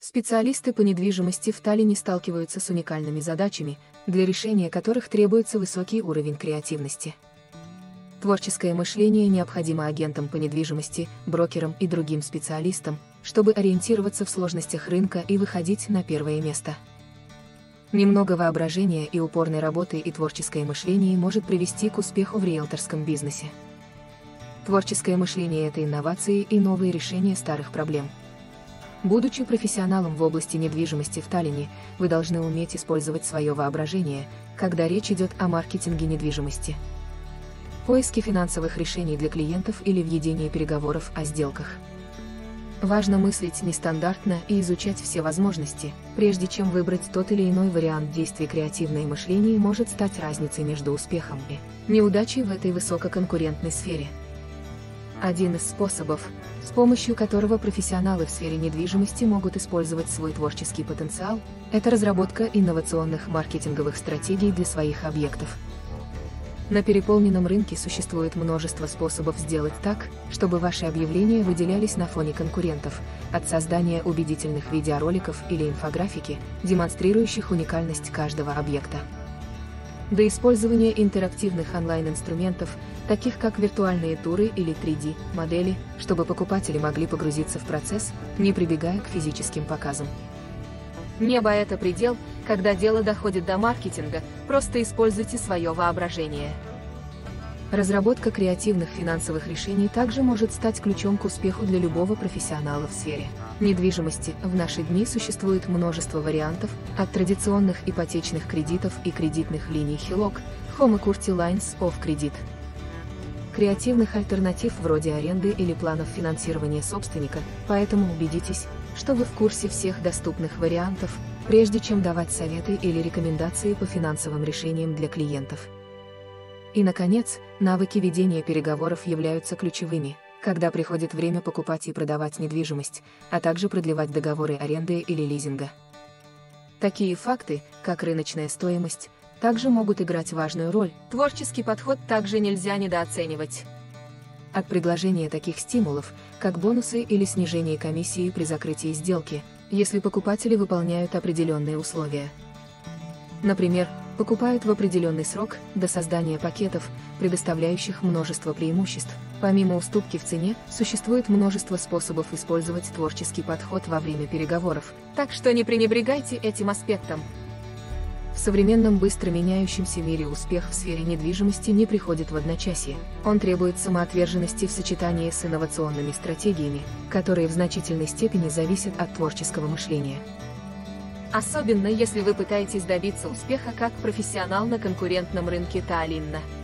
Специалисты по недвижимости в Таллине сталкиваются с уникальными задачами, для решения которых требуется высокий уровень креативности. Творческое мышление необходимо агентам по недвижимости, брокерам и другим специалистам, чтобы ориентироваться в сложностях рынка и выходить на первое место. Немного воображения и упорной работы и творческое мышление может привести к успеху в риэлторском бизнесе. Творческое мышление – это инновации и новые решения старых проблем. Будучи профессионалом в области недвижимости в Таллине, вы должны уметь использовать свое воображение, когда речь идет о маркетинге недвижимости, поиске финансовых решений для клиентов или ведении переговоров о сделках. Важно мыслить нестандартно и изучать все возможности, прежде чем выбрать тот или иной вариант действий. Креативное мышление может стать разницей между успехом и неудачей в этой высококонкурентной сфере. Один из способов, с помощью которого профессионалы в сфере недвижимости могут использовать свой творческий потенциал, это разработка инновационных маркетинговых стратегий для своих объектов. На переполненном рынке существует множество способов сделать так, чтобы ваши объявления выделялись на фоне конкурентов, от создания убедительных видеороликов или инфографики, демонстрирующих уникальность каждого объекта, до использования интерактивных онлайн-инструментов, таких как виртуальные туры или 3D-модели, чтобы покупатели могли погрузиться в процесс, не прибегая к физическим показам. Небо – это предел, когда дело доходит до маркетинга, просто используйте свое воображение. Разработка креативных финансовых решений также может стать ключом к успеху для любого профессионала в сфере недвижимости. В наши дни существует множество вариантов, от традиционных ипотечных кредитов и кредитных линий HELOC, Home Equity Lines of Credit, креативных альтернатив вроде аренды или планов финансирования собственника, поэтому убедитесь, что вы в курсе всех доступных вариантов, прежде чем давать советы или рекомендации по финансовым решениям для клиентов. И, наконец, навыки ведения переговоров являются ключевыми, когда приходит время покупать и продавать недвижимость, а также продлевать договоры аренды или лизинга. Такие факты, как рыночная стоимость, также могут играть важную роль. Творческий подход также нельзя недооценивать. От предложения таких стимулов, как бонусы или снижение комиссии при закрытии сделки, если покупатели выполняют определенные условия. Например, покупают в определенный срок, до создания пакетов, предоставляющих множество преимуществ. Помимо уступки в цене, существует множество способов использовать творческий подход во время переговоров, так что не пренебрегайте этим аспектом. В современном быстро меняющемся мире успех в сфере недвижимости не приходит в одночасье. Он требует самоотверженности в сочетании с инновационными стратегиями, которые в значительной степени зависят от творческого мышления. Особенно если вы пытаетесь добиться успеха как профессионал на конкурентном рынке Таллина.